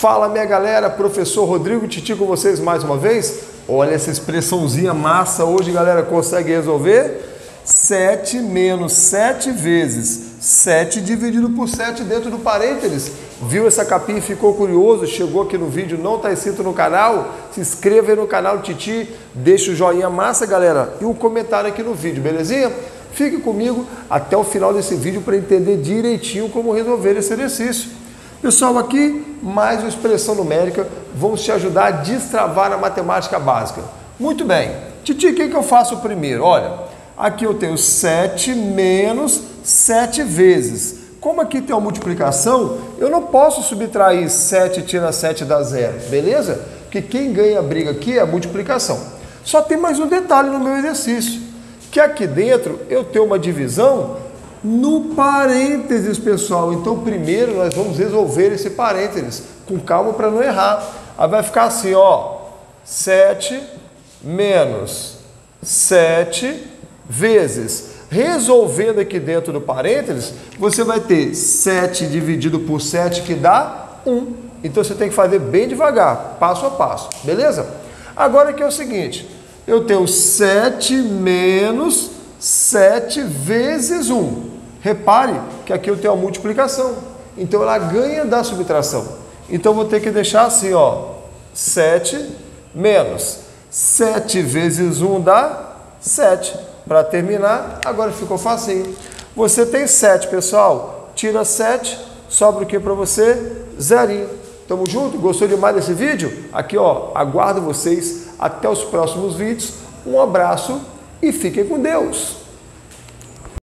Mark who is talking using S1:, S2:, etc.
S1: Fala, minha galera, professor Rodrigo Titi com vocês mais uma vez. Olha essa expressãozinha massa hoje, galera, consegue resolver? 7 menos 7 vezes 7 dividido por 7 dentro do parênteses. Viu essa capinha e ficou curioso? Chegou aqui no vídeo, não está inscrito no canal? Se inscreva aí no canal Titi, deixa o joinha massa, galera, e um comentário aqui no vídeo, belezinha? Fique comigo até o final desse vídeo para entender direitinho como resolver esse exercício. Pessoal, aqui mais uma expressão numérica, vamos te ajudar a destravar a matemática básica. Muito bem. Titi, o que eu faço primeiro? Olha, aqui eu tenho 7 menos 7 vezes. Como aqui tem uma multiplicação, eu não posso subtrair 7 tira 7 dá 0, beleza? Porque quem ganha a briga aqui é a multiplicação. Só tem mais um detalhe no meu exercício, que aqui dentro eu tenho uma divisão no parênteses, pessoal. Então, primeiro nós vamos resolver esse parênteses, com calma para não errar. Aí vai ficar assim, ó, 7 menos 7 vezes. Resolvendo aqui dentro do parênteses, você vai ter 7 dividido por 7, que dá 1. Então, você tem que fazer bem devagar, passo a passo, beleza? Agora aqui é o seguinte, eu tenho 7 menos 7 vezes 1. Repare que aqui eu tenho a multiplicação, então ela ganha da subtração. Então, eu vou ter que deixar assim, ó, 7 menos 7 vezes 1 dá 7. Para terminar, agora ficou facinho. Você tem 7, pessoal, tira 7, sobra o que para você? Zerinho. Tamo junto? Gostou demais desse vídeo? Aqui, ó, aguardo vocês até os próximos vídeos. Um abraço e fiquem com Deus!